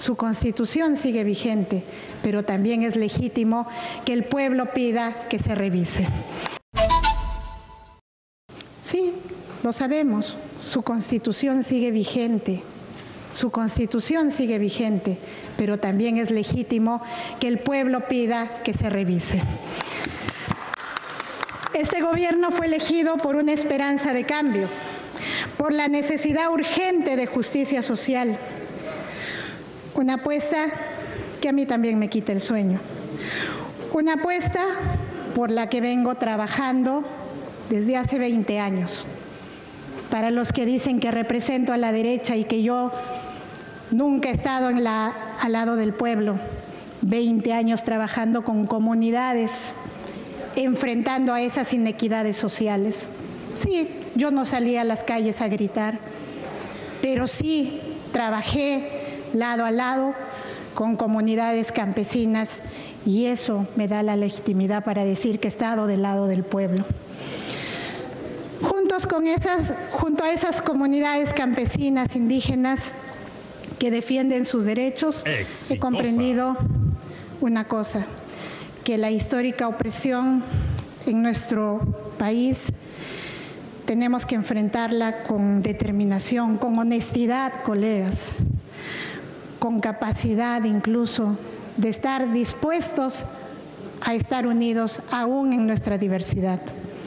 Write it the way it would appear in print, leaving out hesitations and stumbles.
Su Constitución sigue vigente, pero también es legítimo que el pueblo pida que se revise. Sí, lo sabemos, su Constitución sigue vigente. Su Constitución sigue vigente, pero también es legítimo que el pueblo pida que se revise. Este gobierno fue elegido por una esperanza de cambio, por la necesidad urgente de justicia social. Una apuesta que a mí también me quita el sueño. Una apuesta por la que vengo trabajando desde hace 20 años. Para los que dicen que represento a la derecha y que yo nunca he estado al lado del pueblo, 20 años trabajando con comunidades, enfrentando a esas inequidades sociales. Sí, yo no salí a las calles a gritar, pero sí trabajé lado a lado con comunidades campesinas y eso me da la legitimidad para decir que he estado del lado del pueblo. Junto a esas comunidades campesinas, indígenas, que defienden sus derechos, he comprendido una cosa, que la histórica opresión en nuestro país tenemos que enfrentarla con determinación, con honestidad, colegas, con capacidad incluso de estar dispuestos a estar unidos aún en nuestra diversidad.